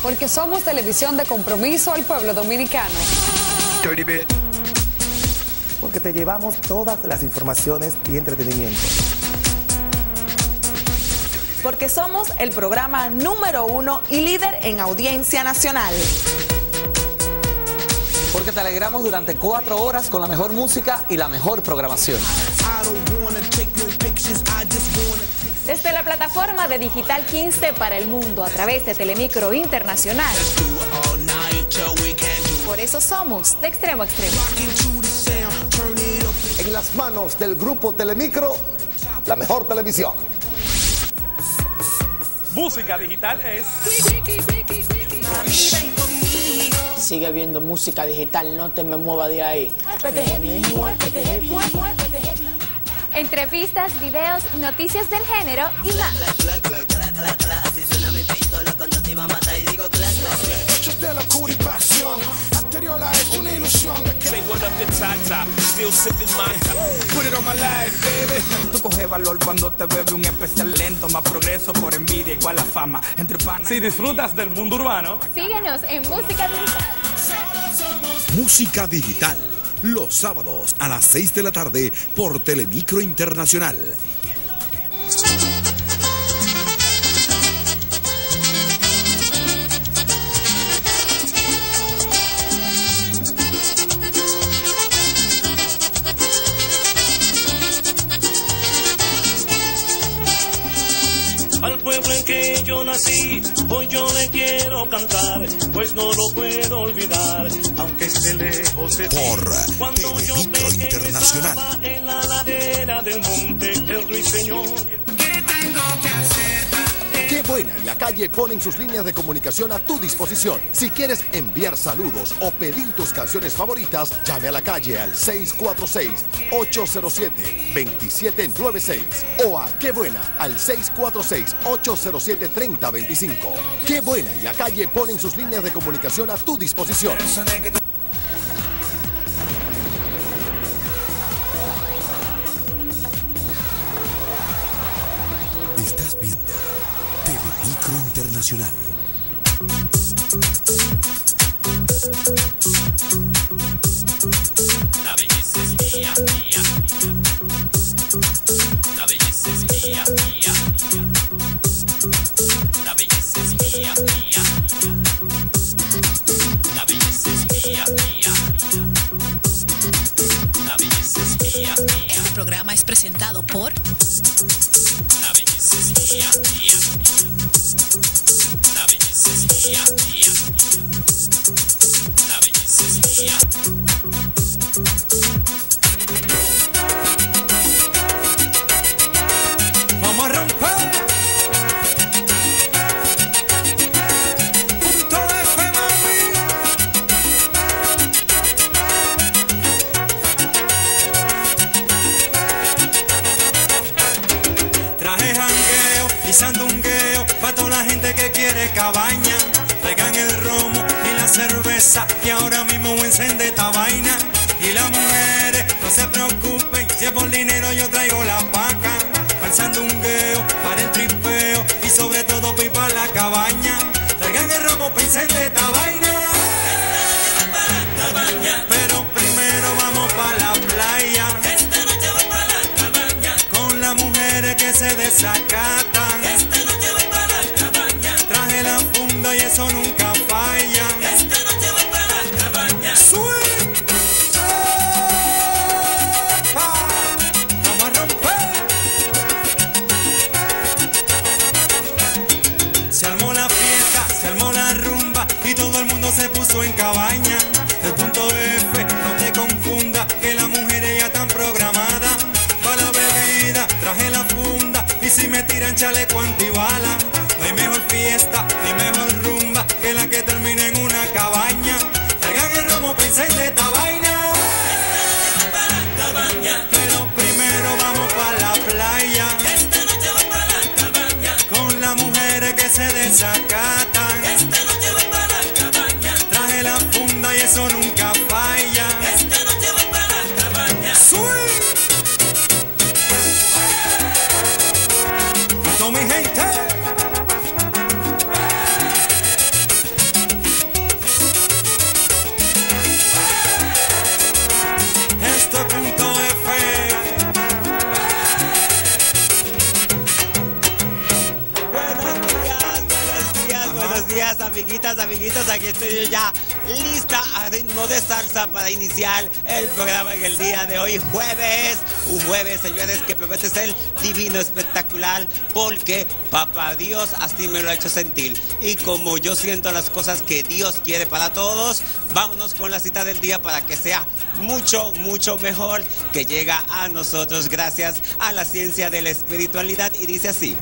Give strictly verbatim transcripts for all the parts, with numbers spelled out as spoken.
porque somos televisión de compromiso al pueblo dominicano. Porque te llevamos todas las informaciones y entretenimiento. Porque somos el programa número uno y líder en audiencia nacional. Porque te alegramos durante cuatro horas con la mejor música y la mejor programación. Desde la plataforma de Digital quince para el mundo a través de Telemicro Internacional. Por eso somos de extremo a extremo. En las manos del grupo Telemicro, la mejor televisión. Música digital es... Sigue viendo música digital, no te me muevas de ahí. Entrevistas, videos, noticias del género y más. Tú coges valor cuando te bebe un especial lento, más progreso por envidia igual a fama. Entre panas. Si disfrutas del mundo urbano, síguenos en Música Digital. Música Digital, los sábados a las seis de la tarde por Telemicro Internacional. Al pueblo en que yo nací, hoy yo le quiero cantar, pues no lo puedo olvidar, aunque esté lejos de ti. Por Cuando yo Telemicro Internacional. estaba en la ladera del monte, el ruiseñor. ¿Qué tengo que hacer? Qué Buena y La Calle ponen sus líneas de comunicación a tu disposición. Si quieres enviar saludos o pedir tus canciones favoritas, llame a La Calle al seis cuatro seis, ocho cero siete, dos siete nueve seis o a Qué Buena al seis cuatro seis, ocho cero siete, tres cero dos cinco. Qué Buena y La Calle ponen sus líneas de comunicación a tu disposición. Estás viendo Telemicro Internacional. La belleza es mía, mía. La belleza es mía, mía. La belleza es mía, mía. La belleza es mía, mía. La belleza es mía, mía. Este programa es presentado por La belleza es mía, mía. La belleza es mía, mía. La belleza es mía. Vamos a romper. Punto F, mami. Traje jangueo y sandungueo pa' toda la gente que quiere cabaña. Traigan el romo y la cerveza que ahora mismo encende esta vaina. Y las mujeres no se preocupen, si es por dinero yo traigo la paca. Para el sandungueo, para el tripeo y sobre todo pipa la cabaña. Traigan el romo pa' encender esta vaina. Pero primero vamos pa' la playa. Esta noche voy para la cabaña. Con las mujeres que se desacatan. Esta noche voy para la cabaña. Traje la funda y eso nunca falla. Esta noche voy para la cabaña. Swing. Epa. Vamos a romper. Se armó la fiesta, se armó la rumba y todo el mundo se puso en cabaña. El punto F, no te confundas que las mujeres ya están programadas. Para la bebida traje la funda y si me tiran chaleco antibala. No hay mejor fiesta ni mejor rumba que la que termina en una cabaña. Traigan el romo pa' encender esta vaina. Pero primero vamos pa' la playa. Esta noche voy para la cabaña. Con las mujeres que se desacatan. Esta noche voy para la cabaña. Traje la funda y eso nunca falla. Esta noche voy para la cabaña. Swing. A toda mi gente. días, amiguitas, amiguitos. Aquí estoy yo ya lista a ritmo de salsa para iniciar el programa en el día de hoy, jueves. Un jueves, señores, que promete ser divino, espectacular, porque Papá Dios así me lo ha hecho sentir. Y como yo siento las cosas que Dios quiere para todos, vámonos con la cita del día para que sea mucho, mucho mejor, que llega a nosotros gracias a la ciencia de la espiritualidad. Y dice así: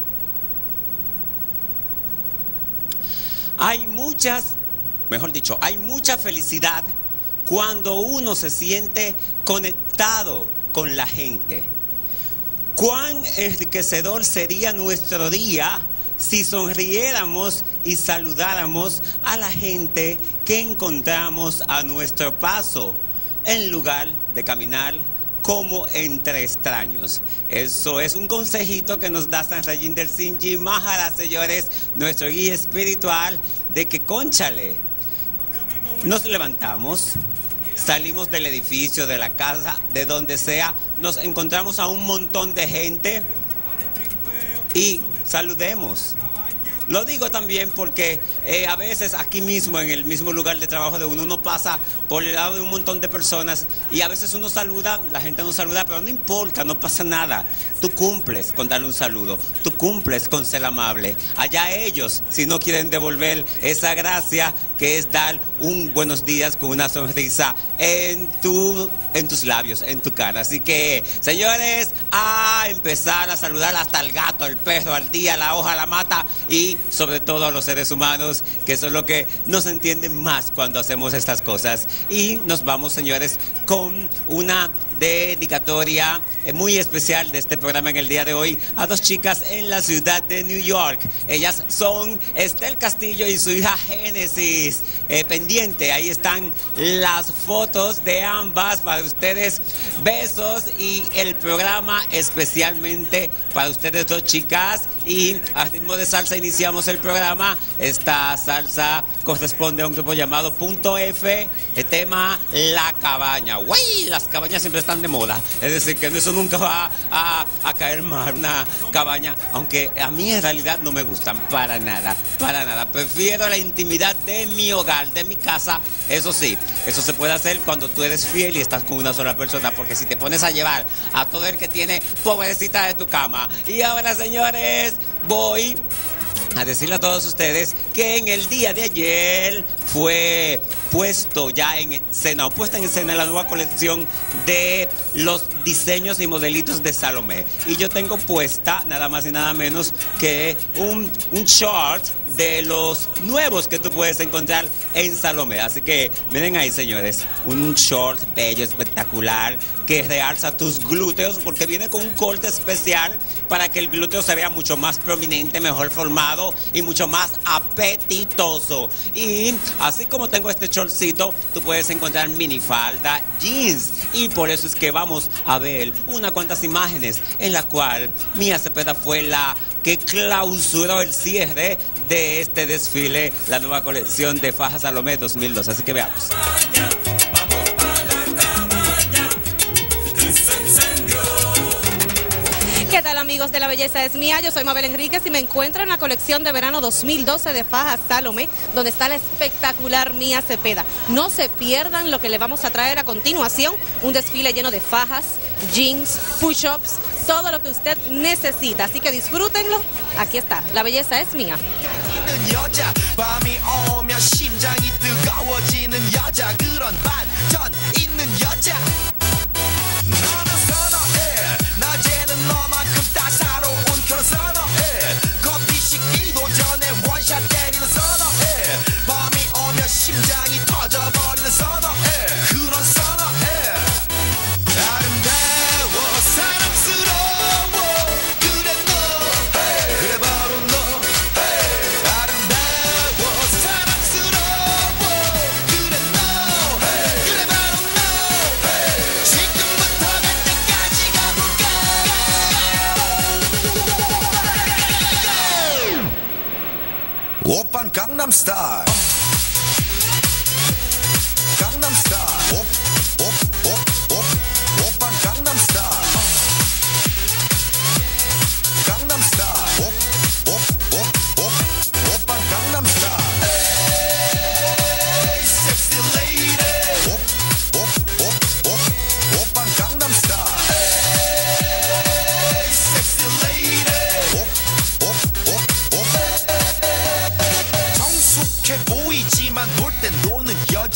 hay muchas, mejor dicho, hay mucha felicidad cuando uno se siente conectado con la gente. Cuán enriquecedor sería nuestro día si sonriéramos y saludáramos a la gente que encontramos a nuestro paso, en lugar de caminar como entre extraños. Eso es un consejito que nos da San Rajinder Singh Ji Maharaj, señores, nuestro guía espiritual, de que, cónchale, nos levantamos, salimos del edificio, de la casa, de donde sea, nos encontramos a un montón de gente y saludemos. Lo digo también porque eh, a veces aquí mismo, en el mismo lugar de trabajo de uno, uno pasa por el lado de un montón de personas y a veces uno saluda, la gente no saluda, pero no importa, no pasa nada. Tú cumples con darle un saludo, tú cumples con ser amable. Allá ellos, si no quieren devolver esa gracia que es dar un buenos días con una sonrisa en, tu, en tus labios, en tu cara. Así que, señores, a empezar a saludar hasta al gato, al perro, al día, la hoja, la mata y sobre todo a los seres humanos, que son los que nos entienden más cuando hacemos estas cosas. Y nos vamos, señores, con una dedicatoria muy especial de este programa en el día de hoy a dos chicas en la ciudad de New York. Ellas son Estel Castillo y su hija Génesis. Eh, pendiente, ahí están las fotos de ambas para ustedes. Besos y el programa especialmente para ustedes dos chicas. Y a ritmo de salsa iniciamos el programa. Esta salsa corresponde a un grupo llamado Punto F, el tema La Cabaña. ¡Guay! Las cabañas siempre están de moda, es decir, que eso nunca va a, a caer mal, una cabaña, aunque a mí en realidad no me gustan para nada, para nada. Prefiero la intimidad de mi hogar, de mi casa. Eso sí, eso se puede hacer cuando tú eres fiel y estás con una sola persona, porque si te pones a llevar a todo el que tiene, pobrecita de tu cama. Y ahora, señores, voy a decirle a todos ustedes que en el día de ayer fue puesto ya en escena, o puesta en escena la nueva colección de los diseños y modelitos de Salomé. Y yo tengo puesta nada más y nada menos que un, un short de los nuevos que tú puedes encontrar en Salomé. Así que miren ahí, señores, un short bello, espectacular, que realza tus glúteos, porque viene con un corte especial para que el glúteo se vea mucho más prominente, mejor formado y mucho más apetitoso. Y así como tengo este shortcito, tú puedes encontrar minifalda, jeans, y por eso es que vamos a ver unas cuantas imágenes en la cual Mía Cepeda fue la que clausuró el cierre de este desfile, la nueva colección de fajas Salomé dos mil dos. Así que veamos. ¿Qué tal, amigos de La Belleza es Mía? Yo soy Mabel Enríquez y me encuentro en la colección de verano dos mil doce de fajas Salomé, donde está la espectacular Mía Cepeda. No se pierdan lo que le vamos a traer a continuación, un desfile lleno de fajas, jeans, push-ups, todo lo que usted necesita. Así que disfrútenlo. Aquí está, La Belleza es Mía. 오빤 강남 스타일 강남 스타일 옵옵옵옵 오빤 강남 스타일 강남 스타일 옵옵옵옵 오빤 강남 스타일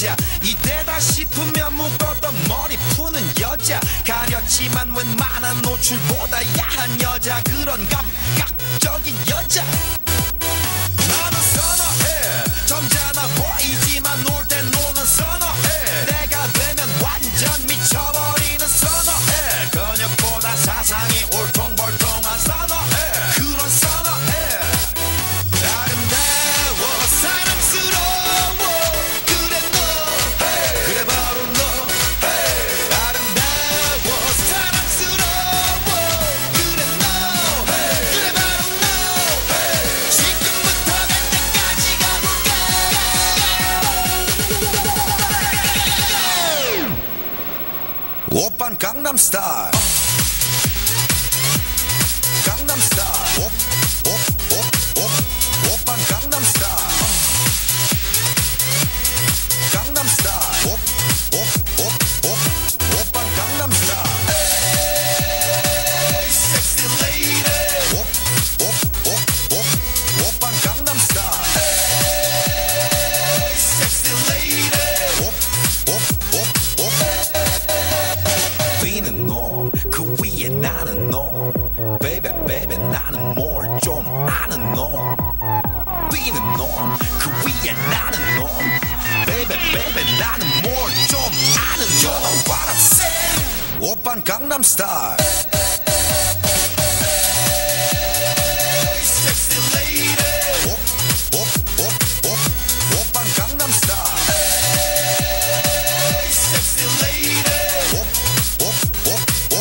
여자 이때다 싶으면 묶었던 머리 푸는 여자 가렸지만 웬만한 노출보다 야한 여자 그런 감각적인 여자 나는 선호해 점잖아 보이지만 놀 땐 노는 선호해 내가 되면 완전 미쳐버리는 선호해 근육보다 사상이 울퉁불퉁한 선호해 그런 선호해 아름다워 사랑스러워 그래 너 그래 바로 너 아름다워 사랑스러워 그래 너 그래 바로 너 지금부터 갈 때까지 가볼까 오빤 강남스타일 강남스타일 오, 오, 오, 오, 오빤 강남스타일 강남스타일 오, 오, 오, 오, 오빤 강남스타일 에이 섹시 레이디 오, 오, 오, 오, 오빤 강남스타일 에이 섹시 레이디 오, 오, 오, 오 뛰는 놈 그 위에 나는 놈 베이베 베이베 나는 뭘 좀 아는 놈 뛰는 놈 그 위에 나는 놈 베이베 베이베 나는 뭘 좀 아는 놈 You know what I'm saying 오빤 강남스타일 섹시 레이디 오, 오, 오, 오, 오빤 강남스타일 섹시 레이디 오, 오, 오, 오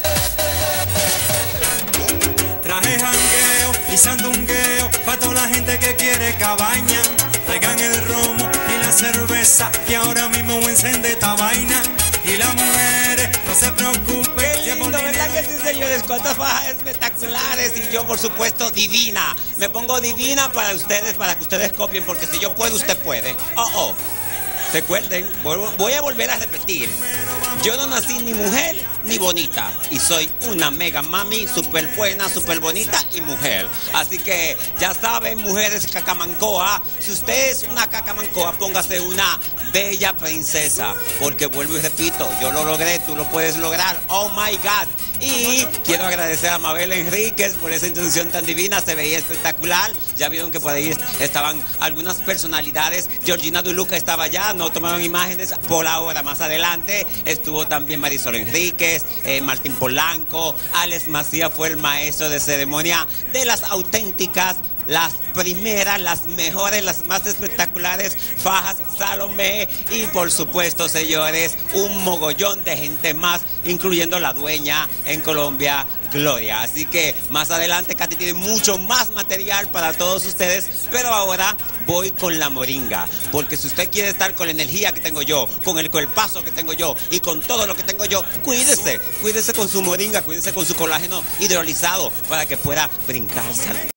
Traje jangueo y sandungueo pa' toda la gente que quiere cabaña. Traigan el romo y la cerveza que ahora mismo encende esta vaina. Y las mujeres, no se preocupen. Qué lindo, ¿verdad que sí, señores? Cuántas fajas espectaculares. Y yo, por supuesto, divina. Me pongo divina para ustedes, para que ustedes copien, porque si yo puedo, usted puede. Oh, oh. Recuerden, voy a volver a repetir. Yo no nací ni mujer ni bonita. Y soy una mega mami, súper buena, súper bonita y mujer. Así que ya saben, mujeres cacamancoa. Si usted es una cacamancoa, póngase una bella princesa. Porque vuelvo y repito, yo lo logré, tú lo puedes lograr. Oh my God. Y quiero agradecer a Mabel Enríquez por esa introducción tan divina, se veía espectacular. Ya vieron que por ahí estaban algunas personalidades. Georgina Duluca estaba allá, no tomaron imágenes por ahora. Más adelante estuvo también Marisol Enríquez, eh, Martín Polanco, Alex Macías fue el maestro de ceremonia de las auténticas, las primeras, las mejores, las más espectaculares fajas Salomé. Y por supuesto, señores, un mogollón de gente más, incluyendo la dueña en Colombia, Gloria. Así que más adelante Katy tiene mucho más material para todos ustedes. Pero ahora voy con la moringa, porque si usted quiere estar con la energía que tengo yo, con el cuerpazo que tengo yo y con todo lo que tengo yo, cuídese, cuídese con su moringa, cuídese con su colágeno hidrolizado para que pueda brincar, saltar.